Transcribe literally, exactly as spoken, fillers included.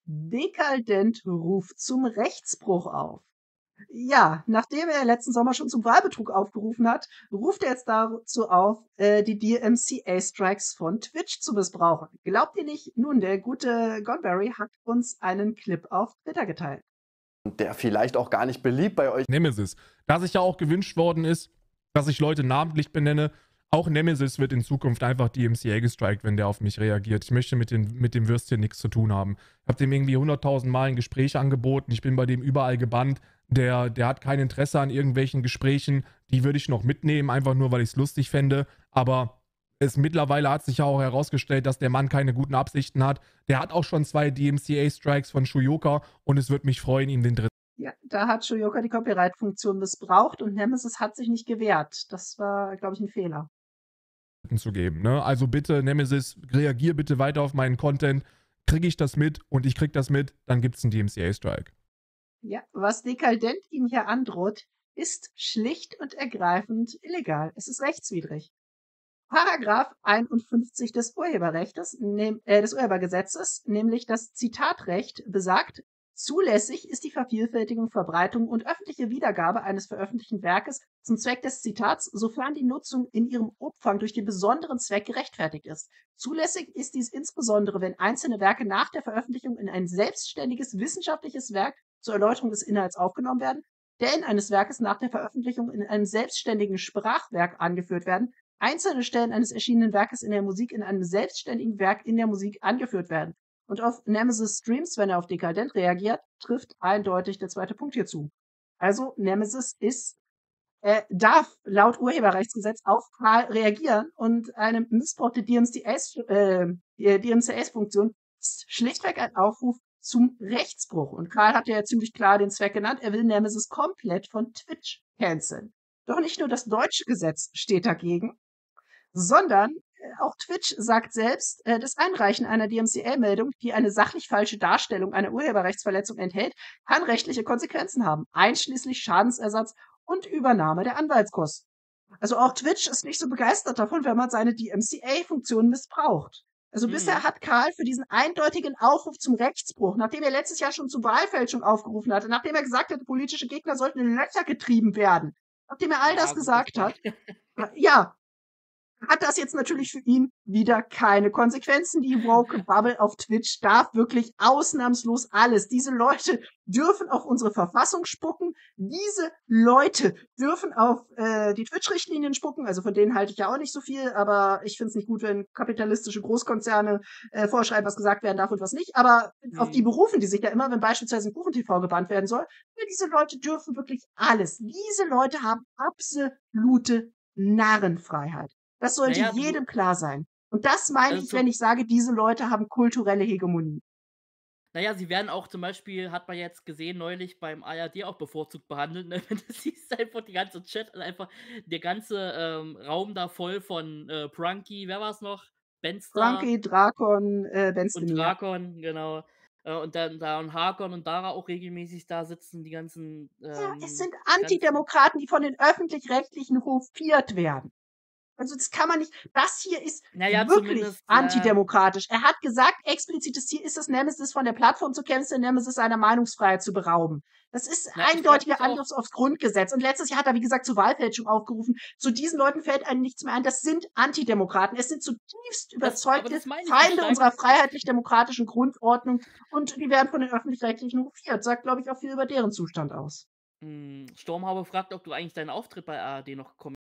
Dekadent ruft zum Rechtsbruch auf. Ja, nachdem er letzten Sommer schon zum Wahlbetrug aufgerufen hat, ruft er jetzt dazu auf, äh, die D M C A-Strikes von Twitch zu missbrauchen. Glaubt ihr nicht? Nun, der gute Gonberry hat uns einen Clip auf Twitter geteilt. Der vielleicht auch gar nicht beliebt bei euch Nemesis. Da sich ja auch gewünscht worden ist, dass ich Leute namentlich benenne, auch Nemesis wird in Zukunft einfach D M C A gestrikt, wenn der auf mich reagiert. Ich möchte mit, den, mit dem Würstchen nichts zu tun haben. Ich habe dem irgendwie hunderttausend Mal ein Gespräch angeboten. Ich bin bei dem überall gebannt. Der, der hat kein Interesse an irgendwelchen Gesprächen. Die würde ich noch mitnehmen, einfach nur, weil ich es lustig fände. Aber es mittlerweile hat sich ja auch herausgestellt, dass der Mann keine guten Absichten hat. Der hat auch schon zwei D M C A-Strikes von Shuyoka und es würde mich freuen, ihm den dritten Ja, da hat Shuyoka die Copyright-Funktion missbraucht und Nemesis hat sich nicht gewehrt. Das war, glaube ich, ein Fehler. zu geben. Ne? Also bitte, Nemesis, reagier bitte weiter auf meinen Content. Kriege ich das mit und ich krieg das mit, dann gibt es einen D M C A-Strike. Ja, was Dekadent ihm hier androht, ist schlicht und ergreifend illegal. Es ist rechtswidrig. Paragraph einundfünfzig des Urheberrechts, nehm, äh, des Urhebergesetzes, nämlich das Zitatrecht, besagt, zulässig ist die Vervielfältigung, Verbreitung und öffentliche Wiedergabe eines veröffentlichten Werkes zum Zweck des Zitats, sofern die Nutzung in ihrem Umfang durch den besonderen Zweck gerechtfertigt ist. Zulässig ist dies insbesondere, wenn einzelne Werke nach der Veröffentlichung in ein selbstständiges wissenschaftliches Werk zur Erläuterung des Inhalts aufgenommen werden, der in eines Werkes nach der Veröffentlichung in einem selbstständigen Sprachwerk angeführt werden, einzelne Stellen eines erschienenen Werkes in der Musik in einem selbstständigen Werk in der Musik angeführt werden. Und auf Nemesis Streams, wenn er auf Dekadent reagiert, trifft eindeutig der zweite Punkt hierzu. Also Nemesis ist, äh, darf laut Urheberrechtsgesetz auf Karl reagieren und eine missbrauchte D M C A-Funktion ist schlichtweg ein Aufruf zum Rechtsbruch. Und Karl hat ja ziemlich klar den Zweck genannt, er will Nemesis komplett von Twitch canceln. Doch nicht nur das deutsche Gesetz steht dagegen, sondern äh, auch Twitch sagt selbst, äh, das Einreichen einer D M C A-Meldung, die eine sachlich falsche Darstellung einer Urheberrechtsverletzung enthält, kann rechtliche Konsequenzen haben, einschließlich Schadensersatz und Übernahme der Anwaltskosten. Also auch Twitch ist nicht so begeistert davon, wenn man seine D M C A-Funktion missbraucht. Also Mhm. bisher hat Karl für diesen eindeutigen Aufruf zum Rechtsbruch, nachdem er letztes Jahr schon zur Wahlfälschung aufgerufen hatte, nachdem er gesagt hatte, politische Gegner sollten in Löcher getrieben werden, nachdem er all Ja, das gut, das gesagt war- hat, äh, ja, hat das jetzt natürlich für ihn wieder keine Konsequenzen. Die Woke Bubble auf Twitch darf wirklich ausnahmslos alles. Diese Leute dürfen auf unsere Verfassung spucken. Diese Leute dürfen auf äh, die Twitch-Richtlinien spucken. Also von denen halte ich ja auch nicht so viel, aber ich finde es nicht gut, wenn kapitalistische Großkonzerne äh, vorschreiben, was gesagt werden darf und was nicht. Aber auf die Mhm. berufen die sich ja immer, wenn beispielsweise ein Kuchen-T V gebannt werden soll. Ja, diese Leute dürfen wirklich alles. Diese Leute haben absolute Narrenfreiheit. Das sollte Naja, du- jedem klar sein. Und das meine Also ich, zum- wenn ich sage, diese Leute haben kulturelle Hegemonie. Naja, sie werden auch zum Beispiel, hat man jetzt gesehen, neulich beim A R D auch bevorzugt behandelt. Ne? Das siehst einfach die ganze Chat, und einfach der ganze ähm, Raum da voll von äh, Prunky, wer war's noch? Benstar Frankie, Drakon, äh, Ben und Stiller. Drakon, genau. Äh, und dann da und Harkon und Dara auch regelmäßig da sitzen, die ganzen. Ja, Ähm, es sind ganzen Antidemokraten, die von den Öffentlich-Rechtlichen hofiert werden. Also das kann man nicht. Das hier ist Naja, wirklich zumindest, ja. antidemokratisch. Er hat gesagt, explizites Ziel ist es, Nemesis von der Plattform zu canceln, Nemesis seiner Meinungsfreiheit zu berauben. Das ist Na, ich frag eindeutiger mich auch- Angriff aufs Grundgesetz. Und letztes Jahr hat er, wie gesagt, zur Wahlfälschung aufgerufen. Zu diesen Leuten fällt einem nichts mehr ein. Das sind Antidemokraten. Es sind zutiefst Das- aber überzeugte das meine ich, die Feinde steigen- unserer freiheitlich-demokratischen Grundordnung. Und die werden von den Öffentlich-Rechtlichen hofiert. Sagt, glaube ich, auch viel über deren Zustand aus. Hm, Stormhaube fragt, ob du eigentlich deinen Auftritt bei A R D noch kommst.